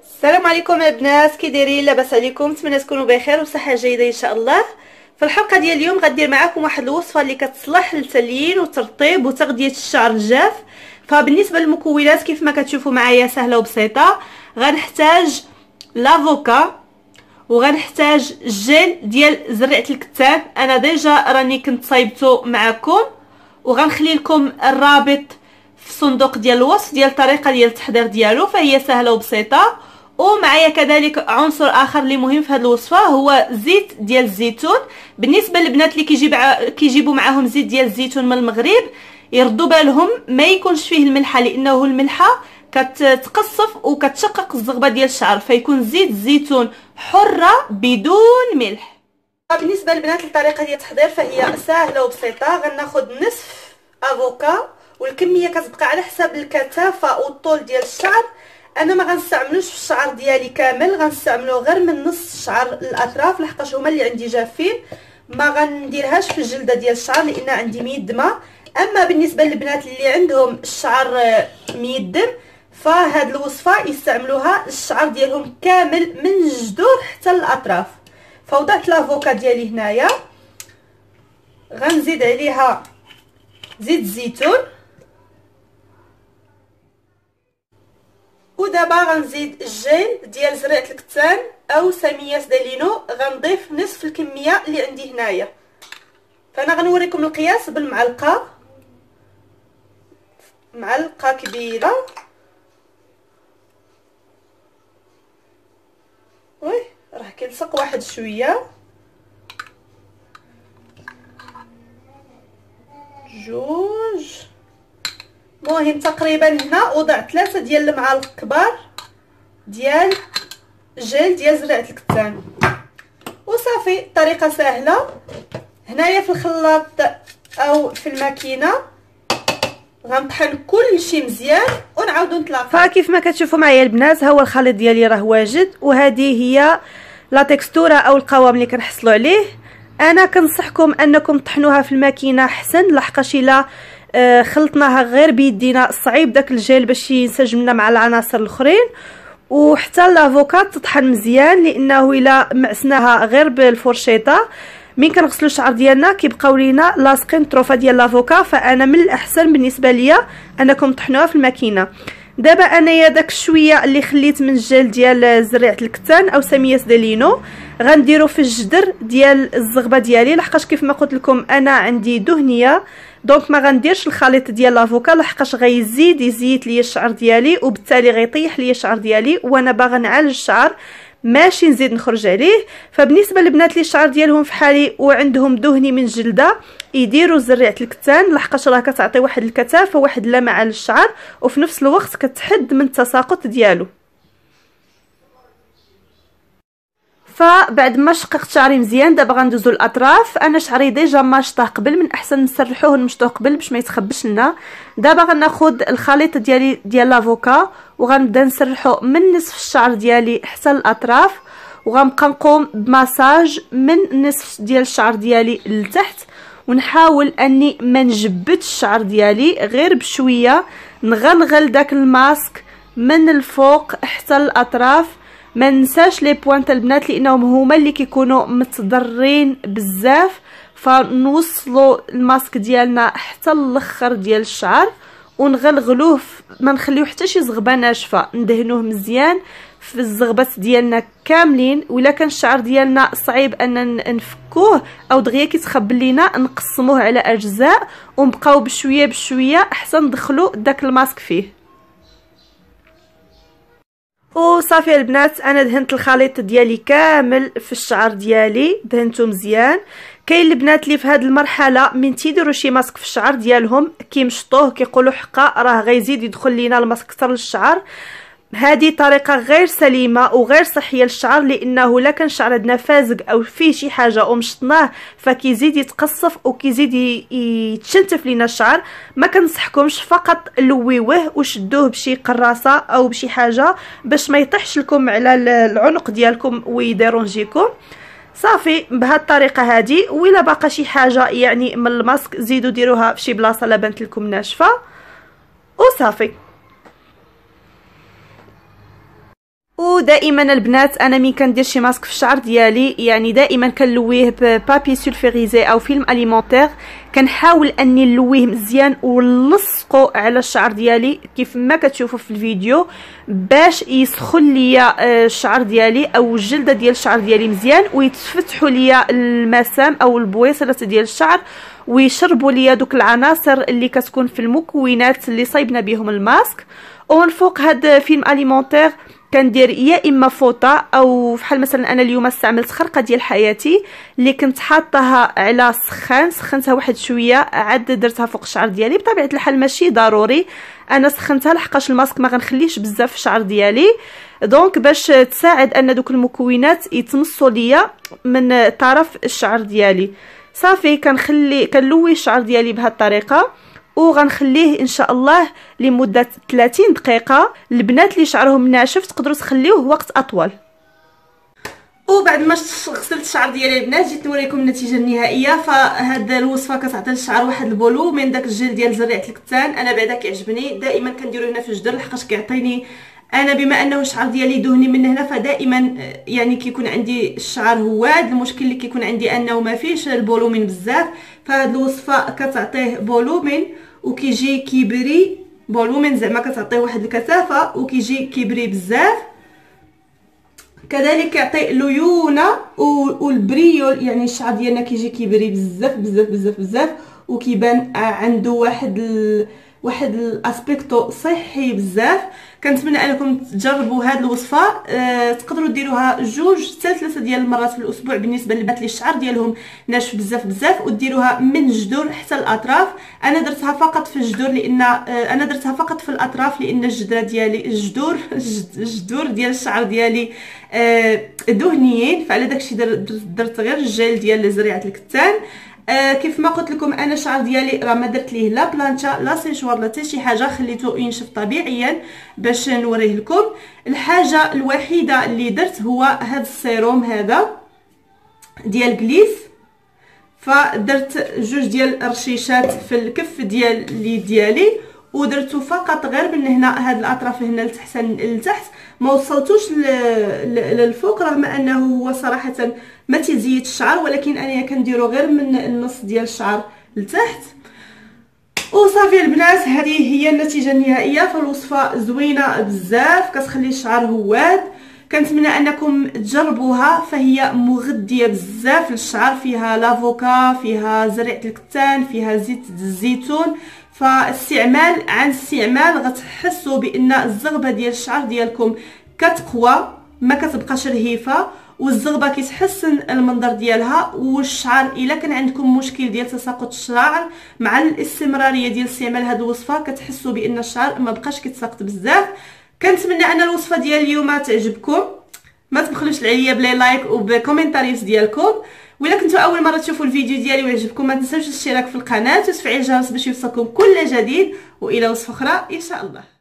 السلام عليكم البنات، كي دايرين؟ لاباس عليكم؟ نتمنى تكونوا بخير وصحه جيده ان شاء الله. في الحلقه ديال اليوم غندير معكم واحد الوصفه اللي كتصلح للتليين وترطيب وتغذيه الشعر الجاف. فبالنسبه للمكونات كيف ما كتشوفوا معايا سهله وبسيطه. غنحتاج لافوكا، وغنحتاج الجيل ديال زرعه الكتان. انا ديجا راني كنت صايبته معكم، وغنخلي لكم الرابط في الصندوق ديال الوصف ديال الطريقه ديال التحضير ديالو، فهي سهله وبسيطه. ومعايا كذلك عنصر اخر اللي مهم في هذه الوصفه هو زيت ديال الزيتون. بالنسبه للبنات اللي كيجيبوا معاهم زيت ديال الزيتون من المغرب، يردوا بالهم ما يكونش فيه الملحه، لانه الملحه كتقصف وكتشقق الزغبه ديال الشعر، فيكون زيت الزيتون حره بدون ملح. بالنسبه للبنات الطريقه ديال التحضير فهي سهله وبسيطه. غناخذ نصف افوكا، والكميه كتبقى على حساب الكثافه والطول ديال الشعر. انا ما غنستعملوش في الشعر ديالي كامل، غنستعملو غير من نص الشعر الاطراف لحقاش هما اللي عندي جافين. ما غنديرهاش في الجلده ديال الشعر لان عندي ميدمه. اما بالنسبه للبنات اللي عندهم الشعر ميدم فهاد الوصفه يستعملوها الشعر ديالهم كامل من الجذور حتى الاطراف. فوضعت لافوكا ديالي هنايا، غنزيد عليها زيت الزيتون، ودابا غنزيد الجيل ديال زرعه الكتان او سميات دالينو. غنضيف نصف الكميه اللي عندي هنايا. فانا غنوريكم القياس بالمعلقه، معلقه كبيره. وي راه كيلصق واحد شويه، جوج. المهم تقريبا هنا وضعت 3 ديال المعالق كبار ديال جيل ديال زرعه الكتان. وصافي، طريقه سهله. هنايا في الخلاط او في الماكينه غنطحن كل شيء مزيان ونعاودو نتلاقاو. فكيف ما كتشوفوا معايا البنات، ها هو الخليط ديالي راه واجد، وهذه هي لا تكستوره او القوام اللي كنحصلوا عليه. انا كنصحكم انكم تطحنوها في الماكينه احسن، لحقاش الا خلطناها غير بيدينا صعيب داك الجيل باش ينسجم لنا مع العناصر الاخرين. وحتى لافوكا تطحن مزيان، لانه الا معسناها غير بالفرشيطه من كنغسلوا الشعر ديالنا كيبقاو لينا لاصقين طروفه ديال لافوكا. فانا من الاحسن بالنسبه ليا انكم تطحنوها في الماكينه. دابا انايا داك شويه اللي خليت من الجل ديال زريعه الكتان او سميات دالينو غنديرو في الجدر ديال الزغبه ديالي، لحقاش كيف ما قلت لكم انا عندي دهنيه، دونك ما غنديرش الخليط ديال لافوكا لحقاش غيزيد يزيت ليا الشعر ديالي، وبالتالي غيطيح ليا الشعر ديالي، وانا باغا نعالج الشعر ماشي نزيد نخرج عليه. فبالنسبه للبنات اللي الشعر ديالهم فحالي وعندهم دهني من الجلده يديروا زريعه الكتان، لحقاش راه كتعطي واحد الكثافه واحد اللمعه للشعر، وفي نفس الوقت كتحد من التساقط ديالو. فبعد ما شققت شعري مزيان دابا غندوزو الاطراف. انا شعري ديجا ماشطه قبل، من احسن نسرحوه نمشطوه قبل باش ما يتخبش لنا. دابا غناخذ الخليط ديالي ديال لافوكا وغنبدا نسرحو من نصف الشعر ديالي حتى الاطراف، وغنبقى نقوم بمساج من نصف ديال الشعر ديالي لتحت، ونحاول اني ما نجبدش الشعر ديالي غير بشويه، نغلغل داك الماسك من الفوق حتى الاطراف. ما ننساش لي بوانت البنات لانهم هما اللي كيكونوا متضرين بزاف، فنوصلوا الماسك ديالنا حتى الاخر ديال الشعر ونغلغلوه، ما نخليوه حتى شي زغبه ناشفه، ندهنوه مزيان في الزغبات ديالنا كاملين. ولا كان الشعر ديالنا صعيب ان نفكوه او دغيا كيتخبل لينا نقسموه على اجزاء ونبقاو بشويه بشويه حتى ندخلوا داك الماسك فيه. وصافي البنات، انا دهنت الخليط ديالي كامل في الشعر ديالي، دهنته مزيان. كاين البنات اللي في هذه المرحله من تيديروا شي ماسك في الشعر ديالهم كيمشطوه كيقولوا حقا راه غيزيد يدخل لينا الماسك اكثر للشعر. هذه طريقه غير سليمه وغير صحيه للشعر، لانه لا كان الشعر عندنا فازق او فيه شي حاجه ومشطناه فكيزيد يتقصف وكيزيد يتشنتف لينا الشعر. ما كنصحكمش، فقط لويوه وشدوه بشي قراصه او بشي حاجه باش ما يطيحش لكم على العنق ديالكم ويديرونجيكم. صافي بهذه الطريقه هذه. وإلا باقا شي حاجه يعني من الماسك زيدوا ديروها في شي بلاصه لا بانت لكم ناشفه وصافي. ودائما البنات انا مين كندير شي ماسك في الشعر ديالي يعني دائما كنلويه ببابي سولفيريزي او فيلم اليمونتير، كنحاول اني نلويه مزيان ونلصقو على الشعر ديالي كيف ما كتشوفوا في الفيديو باش يسخن ليا الشعر ديالي او الجلده ديال الشعر ديالي مزيان، ويتفتحوا ليا المسام او البويصلات ديال الشعر ويشربوا ليا دوك العناصر اللي كتكون في المكونات اللي صايبنا بهم الماسك. ومن فوق هاد فيلم اليمونتير كندير يا اما فوطه او بحال مثلا انا اليوم استعملت خرقه ديال حياتي اللي كنت حاطاها على سخنتها واحد شويه عاد درتها فوق الشعر ديالي. بطبيعه الحال ماشي ضروري انا سخنتها لحقاش الماسك ما غنخليش بزاف في الشعر ديالي، دونك باش تساعد ان دوك المكونات يتمصوا ليا من طرف الشعر ديالي. صافي كنلوي الشعر ديالي بهذه الطريقه وغنخليه ان شاء الله لمده 30 دقيقه. البنات اللي شعرهم ناشف تقدروا تخليوه وقت اطول. وبعد ما غسلت الشعر ديالي البنات جيت نوريكم النتيجه النهائيه. فهاد الوصفه كتعطي للشعر واحد البولو من داك الجل ديال زريعه الكتان. انا بعدا كيعجبني دائما كنديرو هنا في الجدر لحقاش كيعطيني انا بما انه الشعر ديالي دهني من هنا فدائما يعني كيكون عندي الشعر هواد. المشكل اللي كيكون عندي انه ما فيش البولومين بزاف، فهاد الوصفه كتعطيه بولومين وكيجي كيبري بولومين زعما كتعطيه واحد الكثافه وكيجي كيبري بزاف. كذلك كيعطي ليونه والبريو يعني الشعر ديالنا كيجي كيبري بزاف بزاف بزاف بزاف وكيبان عنده واحد الاسبيكتو صحي بزاف. كنتمنى انكم تجربوا هذه الوصفه. تقدروا ديروها 2 حتى 3 ديال المرات في الاسبوع بالنسبه للبنات اللي الشعر ديالهم ناشف بزاف بزاف، وديروها من الجذور حتى الاطراف. انا درتها فقط في الجذور لان انا درتها فقط في الاطراف لان الجذره ديالي الجذور ديال الشعر ديالي دهنيين، فعلى داكشي درت غير الجيل ديال زريعه الكتان. كيف ما قلت لكم انا الشعر ديالي راه ما درت ليه لا بلانشا لا سيشوار لا حتى شي حاجه، خليته ينشف طبيعيا باش نوريه لكم. الحاجه الوحيده اللي درت هو هذا السيروم هذا ديال غليس، فدرت 2 ديال الرشيشات في الكف ديال اليد ديالي ودرته فقط غير من هنا هاد الاطراف هنا لتحت ما وصلتوش للفوق، رغم انه هو صراحه ما تيزيد الشعر ولكن انا كنديرو غير من النص ديال الشعر لتحت. وصافي البنات هذه هي النتيجه النهائيه. فالوصفه زوينه بزاف كتخلي الشعر هواد. كنتمنى انكم تجربوها، فهي مغذيه بزاف للشعر، فيها لافوكا فيها زريعه الكتان فيها زيت الزيتون. فاستعمال عن استعمال غتحسوا بان الزغبه ديال الشعر ديالكم كتقوى ما كتبقاش رهيفه، والزغبه كيتحسن المنظر ديالها. والشعر الا كان عندكم مشكل ديال تساقط الشعر مع الاستمراريه ديال استعمال هذه الوصفه كتحسوا بان الشعر ما بقاش كيتساقط بزاف. كنتمنى ان الوصفه ديال اليوم تعجبكم. ما تبخلوش عليا بلي لايك وبكومنتاريز ديالكم. وإلا كنتو اول مره تشوفوا الفيديو ديالي ويعجبكم ما تنساوش الاشتراك في القناه وتفعيل الجرس باش يوصلكم كل جديد، والى وصفه اخرى ان شاء الله.